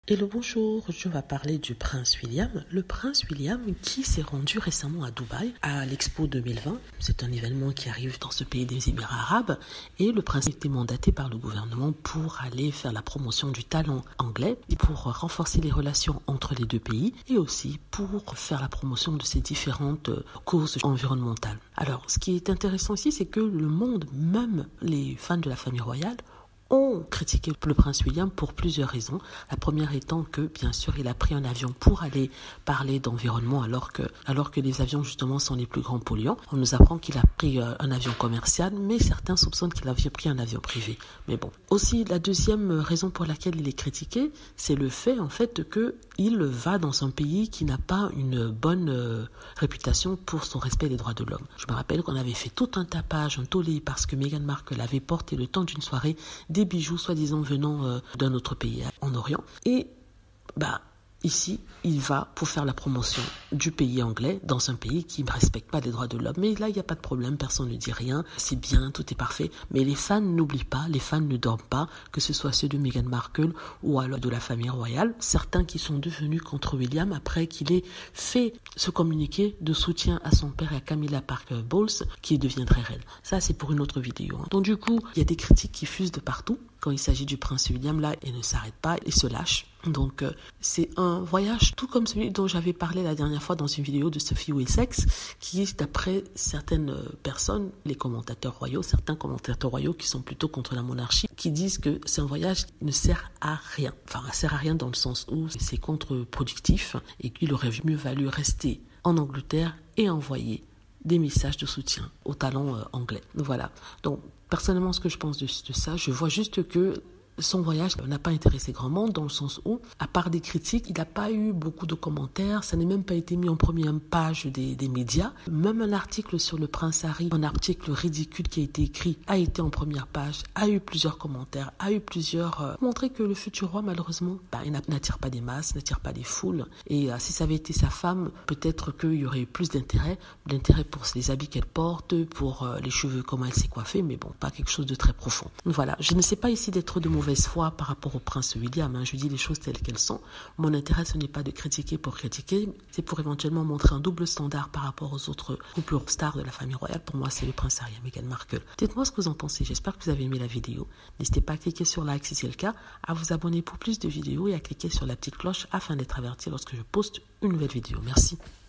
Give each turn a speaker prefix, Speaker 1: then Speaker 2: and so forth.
Speaker 1: Hello, bonjour, je vais parler du prince William. Le prince William qui s'est rendu récemment à Dubaï à l'Expo 2020. C'est un événement qui arrive dans ce pays des Émirats arabes et le prince a été mandaté par le gouvernement pour aller faire la promotion du talent anglais et pour renforcer les relations entre les deux pays et aussi pour faire la promotion de ces différentes causes environnementales. Alors, ce qui est intéressant ici, c'est que le monde, même les fans de la famille royale, ont critiqué le prince William pour plusieurs raisons. La première étant que, bien sûr, il a pris un avion pour aller parler d'environnement alors que les avions, justement, sont les plus grands polluants. On nous apprend qu'il a pris un avion commercial, mais certains soupçonnent qu'il avait pris un avion privé. Mais bon. Aussi, la deuxième raison pour laquelle il est critiqué, c'est le fait, en fait, qu'il va dans un pays qui n'a pas une bonne réputation pour son respect des droits de l'homme. Je me rappelle qu'on avait fait tout un tapage, un tollé, parce que Meghan Markle avait porté le temps d'une soirée des bijoux soi-disant venant d'un autre pays en Orient. Et ici, il va pour faire la promotion du pays anglais dans un pays qui ne respecte pas les droits de l'homme. Mais là, il n'y a pas de problème, personne ne dit rien, c'est bien, tout est parfait. Mais les fans n'oublient pas, les fans ne dorment pas, que ce soit ceux de Meghan Markle ou alors de la famille royale. Certains qui sont devenus contre William après qu'il ait fait ce communiqué de soutien à son père et à Camilla Parker Bowles, qui deviendrait reine. Ça, c'est pour une autre vidéo. Donc du coup, il y a des critiques qui fusent de partout. Quand il s'agit du prince William, là, il ne s'arrête pas, il se lâche. Donc, c'est un voyage tout comme celui dont j'avais parlé la dernière fois dans une vidéo de Sophie Wilsex, qui est, d'après certaines personnes, certains commentateurs royaux qui sont plutôt contre la monarchie, qui disent que c'est un voyage qui ne sert à rien. Enfin, ça sert à rien dans le sens où c'est contre-productif et qu'il aurait mieux valu rester en Angleterre et envoyer des messages de soutien au talent anglais. Voilà. Donc, personnellement, ce que je pense de ça, je vois juste que son voyage n'a pas intéressé grand monde dans le sens où, à part des critiques, il n'a pas eu beaucoup de commentaires, ça n'a même pas été mis en première page des médias. Même un article sur le prince Harry, un article ridicule qui a été écrit, a été en première page, a eu plusieurs commentaires, a eu plusieurs... montrer que le futur roi, malheureusement, il n'attire pas des masses, n'attire pas des foules. Et si ça avait été sa femme, peut-être qu'il y aurait eu plus d'intérêt pour les habits qu'elle porte, pour les cheveux, comment elle s'est coiffée, mais bon, pas quelque chose de très profond. Voilà, je ne sais pas ici d'être de mauvaise foi par rapport au prince William, je dis les choses telles qu'elles sont. Mon intérêt, ce n'est pas de critiquer pour critiquer, c'est pour éventuellement montrer un double standard par rapport aux autres couples stars de la famille royale. Pour moi, c'est le prince Harry et Meghan Markle. Dites-moi ce que vous en pensez, j'espère que vous avez aimé la vidéo. N'hésitez pas à cliquer sur like si c'est le cas, à vous abonner pour plus de vidéos et à cliquer sur la petite cloche afin d'être averti lorsque je poste une nouvelle vidéo. Merci.